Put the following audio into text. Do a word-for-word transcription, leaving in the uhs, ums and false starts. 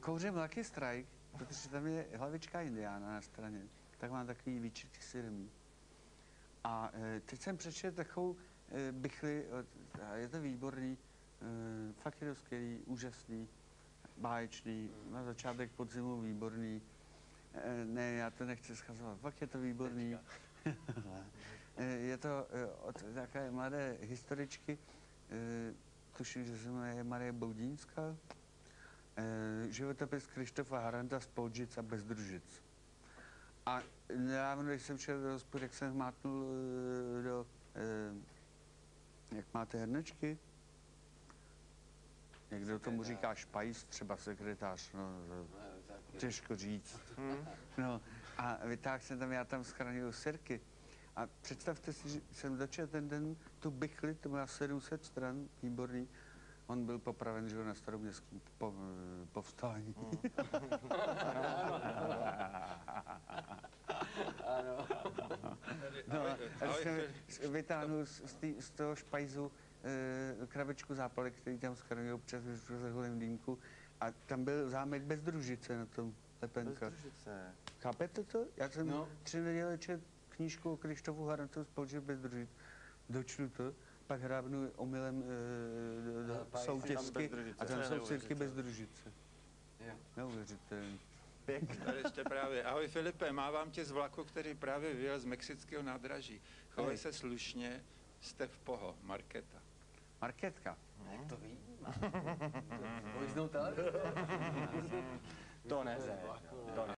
kouřím Lucky Strike, protože tam je hlavička indiána na straně. Tak mám takový výčitky syrmí. A e, teď jsem přečetl takovou e, bychli, a je to výborný, e, fakt je to skvělý, úžasný, báječný, na začátek podzimu výborný. E, ne, já to nechci schazovat, fakt je to výborný. e, je to e, od takové mladé historičky, e, tuším, že se jmenuje Marie Boudínská, e, životopis Krištofa Haranta z Poldžic a Bezdružic. A nedávno, když jsem šel do hospody, jak jsem mátnul do, eh, jak máte hrnečky? Někdo tomu říká špajs, třeba sekretář, no, těžko říct. No, a vytáhl jsem tam, já tam schraňuju sirky. A představte si, že jsem dočetl ten den tu bychli, to má sedm set stran, výborný. On byl popraven, že na staroměstském po, povstání. Ano. No, a jsem vytáhnul z, z toho špajzu e, krabičku zápalek, který tam schraňují přes holém dýmku. A tam byl zámek Bezdružice na tom lepenka. Bezdružice. Chápete to? Já jsem no. tři neděle četl knížku o Krištofu Harantu z Poldžic Bezdružic. Dočtu to, pak hrábnu omylem e, do, do soutězky a tam jsou sirky Bezdružice. Neuvěřitelný. Pěkně. Tady ještě právě. Ahoj Filipe, mávám tě z vlaku, který právě vyjel z mexického nádraží. Chovej se slušně, jste v poho. Markéta. Markétka? Jak to ví? Pojízdnou televizi? To ne, to ne.